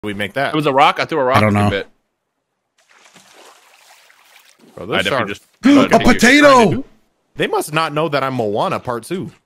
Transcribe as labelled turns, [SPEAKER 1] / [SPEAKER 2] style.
[SPEAKER 1] We make that.
[SPEAKER 2] It was a rock. I threw a rock.
[SPEAKER 3] I don't know.
[SPEAKER 2] Bit.
[SPEAKER 1] Bro, this
[SPEAKER 2] I
[SPEAKER 1] shark,
[SPEAKER 2] just
[SPEAKER 3] A potato.
[SPEAKER 1] they must not know that I'm Moana Part 2.